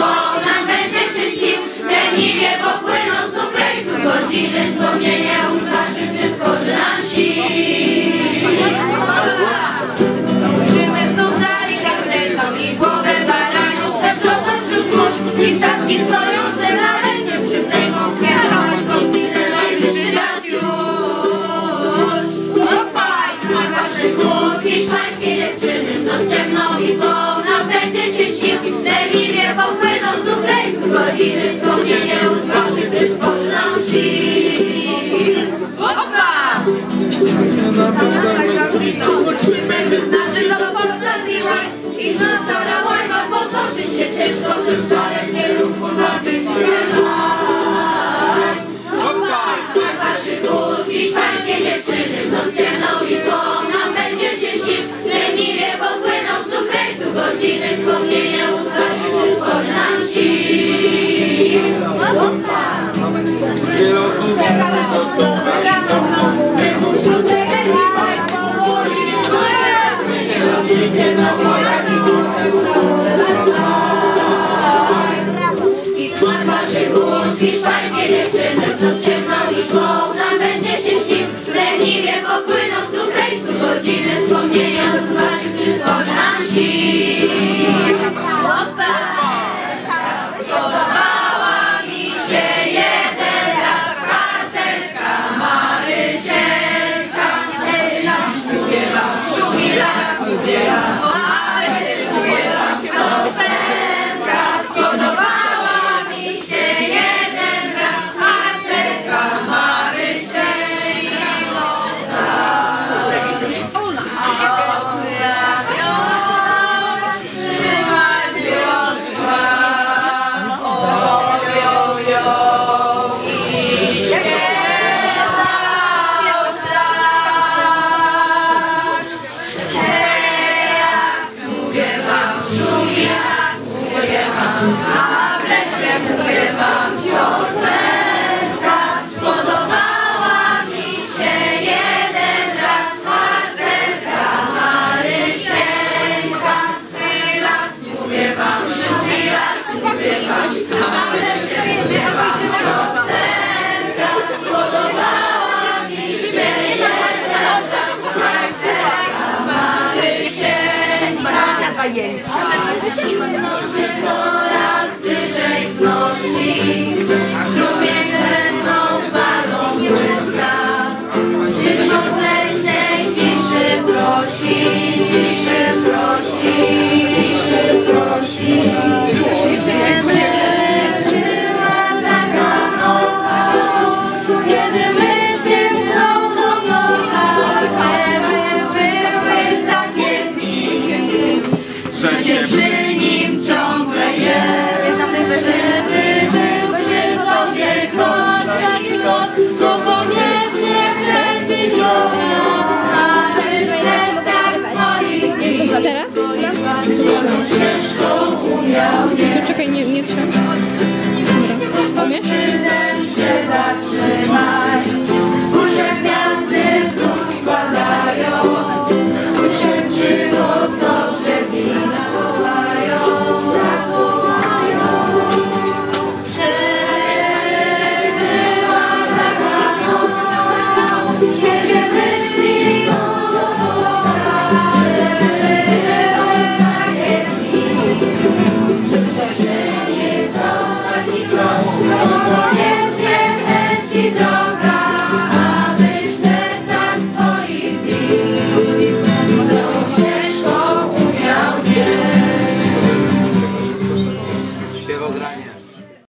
słowo nam będzie się śnił. Leniwie popłyną znów rejsu godziny, wspomnienia ust waszych przysporzy nam sił. Uczymy znów dali kaptelką i głowę baraniu, serczowo wśród mórz i statki stojące na ręce przypnęką w kierowacz kotwicę najwyższy raz już. Opaj, smak waszych głos, hiszpańskie dziewczyny, noc ciemną i złą nam będzie się śnił. Leniwie popłyną znów rejsu godziny, wspomnienia ust waszych przysporzy nam sił. Opa! Utrzymamy znaczy do podlaniła i znów stara łajma potoczy się ciężko przez falę kierunku nabyć relaj. Opaj, smak waszych ust, hiszpańskie dziewczyny, w noc ciemną i złą nam będzie się śnił. Leniwie popłyną znów rejsu godziny, wspomnienia ust waszych przysporzy nam sił. Opaj! I smak waszych ust, hiszpańskie dziewczyny, w noc ciemną i złą nam będzie się śnił. Leniwie popłyną znów rejsu godziny, wspomnienia ust waszych przysporzy nam sił. Spodobała mi się jeden raz harcerka Marysieńka. Hej, las śpiewa, szumi las śpiewa, ale się śpiewa piosenka. Spodobała mi się jeden raz harcerka Marysieńka. Trzymać wiosła, objął ją i śpiewał tak. Hej, las, mówię wam, szumi las, mówię wam, a w lesie mówię wam piosenkę.